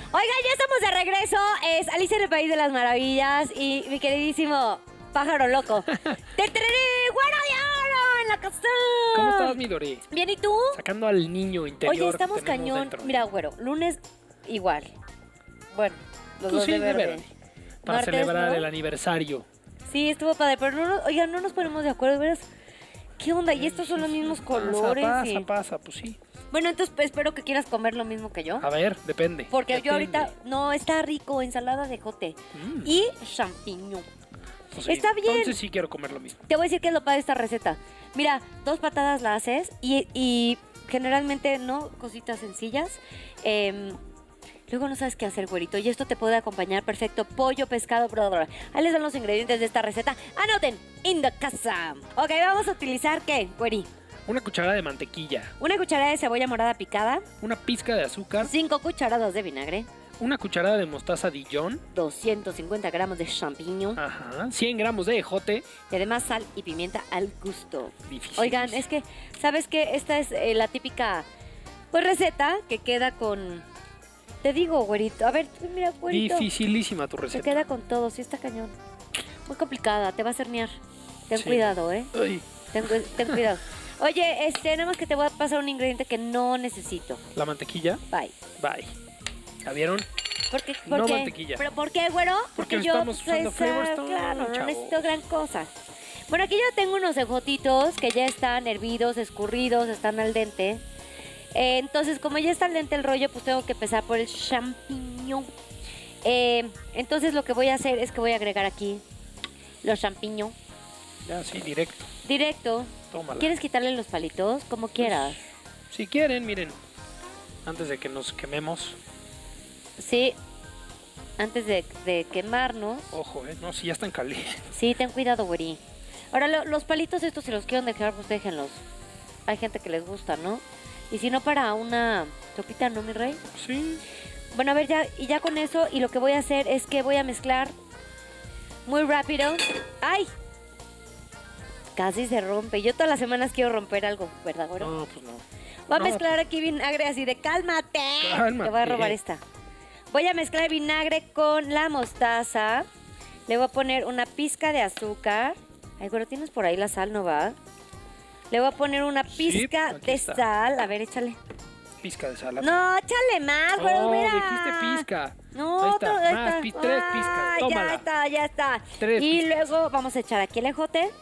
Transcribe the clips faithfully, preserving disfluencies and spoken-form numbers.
Oigan, ya estamos de regreso. Es Alicia en el País de las Maravillas y mi queridísimo pájaro loco. ¡Te traeré Güero de Oro en la casa! ¿Cómo estás, mi Dori? Bien, ¿y tú? Sacando al niño interior. Oye, estamos que tenemos cañón. dentro. Mira, Güero, lunes igual. Bueno, los Tú dos sí, de de verde. verde. Para Martes, celebrar ¿no? el aniversario. Sí, estuvo padre, pero no, nos- oigan, no nos ponemos de acuerdo, ¿verdad? ¿Qué onda? Y estos son los mismos colores. Pasa, y- pasa, pasa, pues sí. Bueno, entonces pues, espero que quieras comer lo mismo que yo. A ver, depende. Porque yo Depende. ahorita, no, está rico, ensalada de jote Mm. y champiñón. Pues sí, está bien. Entonces sí quiero comer lo mismo. Te voy a decir qué es lo padre de esta receta. Mira, dos patadas la haces y, y generalmente, ¿no? Cositas sencillas. Em, luego no sabes qué hacer, güerito. Y esto te puede acompañar perfecto. Pollo, pescado, bla, bla, bla. Ahí les dan los ingredientes de esta receta. Anoten, in the casa. Ok, vamos a utilizar, ¿qué, güeri? Una cucharada de mantequilla, Una cucharada de cebolla morada picada, una pizca de azúcar, cinco cucharadas de vinagre, una cucharada de mostaza Dijon, doscientos cincuenta gramos de champiñón ajá, cien gramos de ejote. y además sal y pimienta al gusto. Difícil. Oigan, es que, ¿sabes qué? Esta es eh, la típica, pues, receta que queda con... Te digo, güerito. A ver, mira, güerito. Dificilísima tu Se receta. queda con todo, sí está cañón. Muy complicada, te va a cernear. Ten Sí. cuidado, ¿eh? Ay, Ten, cu- ten cuidado. Oye, este, nada más que te voy a pasar un ingrediente que no necesito. la mantequilla, Bye. bye. ¿La vieron? ¿Por qué? ¿Por No qué? mantequilla. ¿Pero por qué, güero? Porque yo estamos soy usando esa- Flavor Stone, Claro, no chavos. necesito gran cosa. Bueno, aquí yo tengo unos ejotitos que ya están hervidos, escurridos, están al dente. Eh, entonces, como ya está al dente el rollo, pues tengo que empezar por el champiñón. Eh, entonces, lo que voy a hacer es que voy a agregar aquí los champiñones. Ya, sí, directo. Directo. Tómala. ¿Quieres quitarle los palitos? Como quieras. Si quieren, miren. Antes de que nos quememos. Sí. Antes de, de quemarnos. Ojo, eh. No, si ya están calientes. Sí, ten cuidado, güeri. Ahora, lo- los palitos estos, si los quieren dejar, pues déjenlos. Hay gente que les gusta, ¿no? Y si no, para una sopita, ¿no, mi rey? Sí. Bueno, a ver, ya, y ya con eso, y lo que voy a hacer es que voy a mezclar muy rápido. ¡Ay! Casi se rompe. Yo todas las semanas quiero romper algo, ¿verdad, güero? No, pues no. Voy a No. mezclar aquí vinagre así de cálmate. Cálmate. Te voy a robar esta. Voy a mezclar vinagre con la mostaza. Le voy a poner una pizca de azúcar. Ay, güero, tienes por ahí la sal, ¿no va? Le voy a poner una Sí, pizca aquí de está. sal. A ver, échale. Pizca de sal. No, échale más, güero, Oh, mira. dijiste pizca. No, Ahí está, otro, ahí más, está. pi- tres pizcas, Ah, tómala. Ya está, ya está. Tres y pizcas. luego vamos a echar aquí el ejote.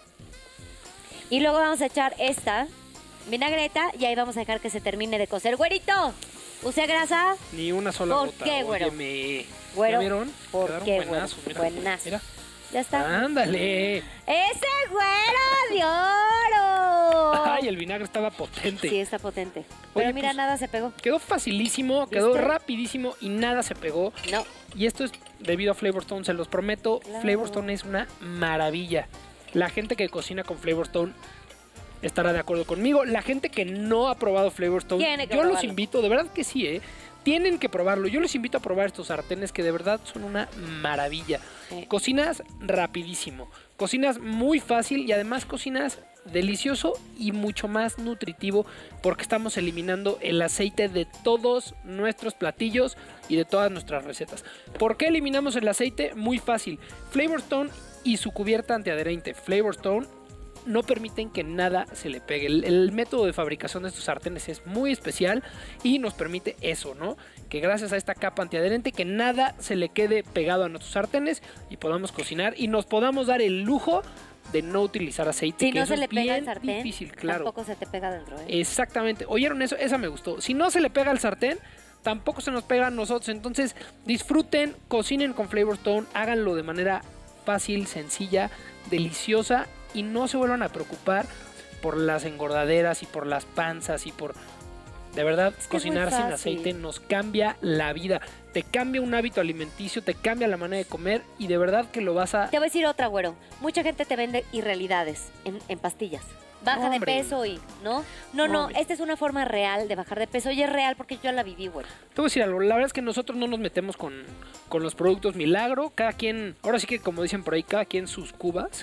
Y luego vamos a echar esta vinagreta y ahí vamos a dejar que se termine de cocer. Güerito, ¿use grasa? Ni una sola ¿Por gota. qué, güero? Óyeme. Güero, ¿Ya vieron? ¿por Quedaron qué, güero? buenazos, mira. Buenazo. Mira. Ya está. Ándale. ¡Ese güero de oro! Ay, el vinagre estaba potente. Sí, está potente. Pero Oye, mira, pues, nada se pegó. Quedó facilísimo, quedó ¿Viste? rapidísimo y nada se pegó. No. Y esto es debido a Flavor Stone, se los prometo. Claro. Flavor Stone es una maravilla. La gente que cocina con Flavor Stone estará de acuerdo conmigo. La gente que no ha probado Flavor Stone, Tiene que yo los probarlo. invito, de verdad que sí, ¿eh? Tienen que probarlo. Yo les invito a probar estos sartenes que de verdad son una maravilla. Sí. Cocinas rapidísimo, cocinas muy fácil y además cocinas delicioso y mucho más nutritivo porque estamos eliminando el aceite de todos nuestros platillos y de todas nuestras recetas. ¿Por qué eliminamos el aceite? Muy fácil. Flavor Stone y su cubierta antiadherente Flavor Stone no permiten que nada se le pegue. El, el método de fabricación de estos sartenes es muy especial y nos permite eso, ¿no? Que gracias a esta capa antiadherente que nada se le quede pegado a nuestros sartenes y podamos cocinar y nos podamos dar el lujo de no utilizar aceite. Si que no eso se le es pega al bien sartén, difícil, claro. tampoco se te pega dentro, ¿eh? Exactamente. ¿Oyeron eso? Esa me gustó. Si no se le pega al sartén, tampoco se nos pega a nosotros. Entonces, disfruten, cocinen con Flavor Stone, háganlo de manera fácil, sencilla, deliciosa y no se vuelvan a preocupar por las engordaderas y por las panzas y por... De verdad, Es que es muy cocinar sin fácil. aceite nos cambia la vida. Te cambia un hábito alimenticio, te cambia la manera de comer y de verdad que lo vas a... Te voy a decir otra, güero. Mucha gente te vende irrealidades en, en pastillas. baja de Hombre. peso y, ¿no? No, no, Hombre. esta es una forma real de bajar de peso y es real porque yo la viví, güey. Te voy a decir algo, la verdad es que nosotros no nos metemos con, con los productos milagro, cada quien, ahora sí que como dicen por ahí, cada quien sus cubas.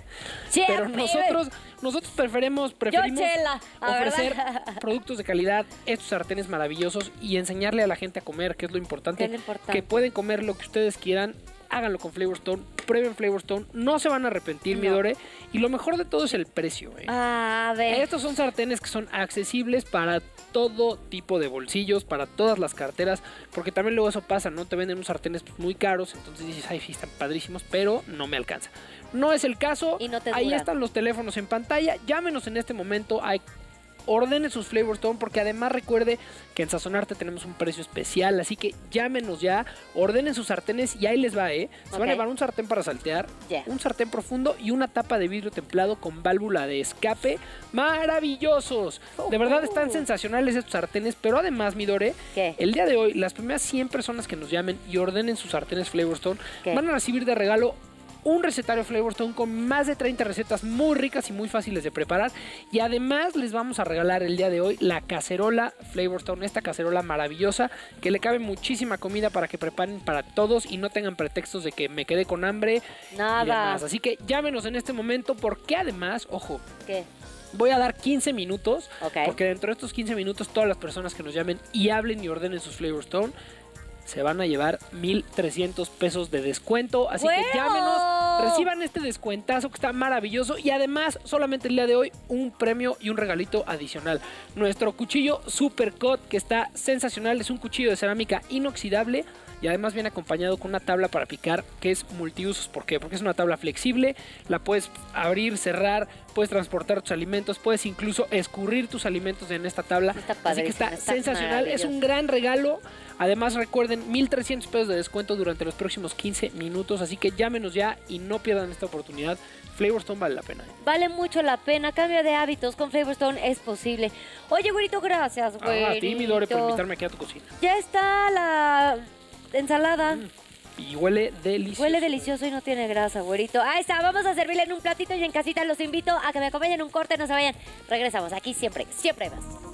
Pero nosotros, nosotros preferimos, preferimos chela, a ofrecer verdad. productos de calidad, estos sartenes maravillosos y enseñarle a la gente a comer, que es lo importante, ¿Qué es lo importante? que pueden comer lo que ustedes quieran. Háganlo con Flavor Stone, prueben Flavor Stone, no se van a arrepentir, mi No. Dore. Y lo mejor de todo es el precio. ¿eh? A ver. Estos son sartenes que son accesibles para todo tipo de bolsillos, para todas las carteras, porque también luego eso pasa, ¿no? Te venden unos sartenes pues, muy caros, entonces dices, ay, sí, están padrísimos, pero no me alcanza. No es el caso, Y no te ahí duran. están los teléfonos en pantalla, llámenos en este momento, hay... ordenen sus Flavor Stone porque además recuerde que en Sazonarte tenemos un precio especial, así que llámenos ya, ordenen sus sartenes y ahí les va, ¿eh? Se van a Ok. llevar un sartén para saltear, Ya. un sartén profundo y una tapa de vidrio templado con válvula de escape maravillosos. De verdad están Uh. sensacionales estos sartenes, pero además, mi Dore, ¿Qué? el día de hoy las primeras cien personas que nos llamen y ordenen sus sartenes Flavor Stone ¿Qué? van a recibir de regalo un recetario Flavor Stone con más de treinta recetas muy ricas y muy fáciles de preparar. Y además les vamos a regalar el día de hoy la cacerola Flavor Stone, esta cacerola maravillosa que le cabe muchísima comida para que preparen para todos y no tengan pretextos de que me quedé con hambre y Nada. demás. Así que llámenos en este momento porque además, ojo, ¿Qué? voy a dar quince minutos, Ok. porque dentro de estos quince minutos todas las personas que nos llamen y hablen y ordenen sus Flavor Stone se van a llevar mil trescientos pesos de descuento. Así ¡Bueno! que llámenos, reciban este descuentazo que está maravilloso y además solamente el día de hoy un premio y un regalito adicional. Nuestro cuchillo Super Cut que está sensacional, es un cuchillo de cerámica inoxidable y además viene acompañado con una tabla para picar que es multiusos. ¿Por qué? Porque es una tabla flexible, la puedes abrir, cerrar, puedes transportar tus alimentos, puedes incluso escurrir tus alimentos en esta tabla. Está Así que está, padrísimo, está sensacional, es un gran regalo. Además recuerden, mil trescientos pesos de descuento durante los próximos quince minutos, así que llámenos ya y no pierdan esta oportunidad. Flavor Stone vale la pena. ¿eh? Vale mucho la pena. Cambio de hábitos con Flavor Stone es posible. Oye, güerito, gracias, güerito. Ah, a ti, mi Dore, por invitarme aquí a tu cocina. Ya está la ensalada. Mm, y huele delicioso. Huele delicioso y no tiene grasa, güerito. Ahí está, vamos a servirle en un platito y en casita los invito a que me acompañen un corte, no se vayan. Regresamos aquí siempre, siempre hay más.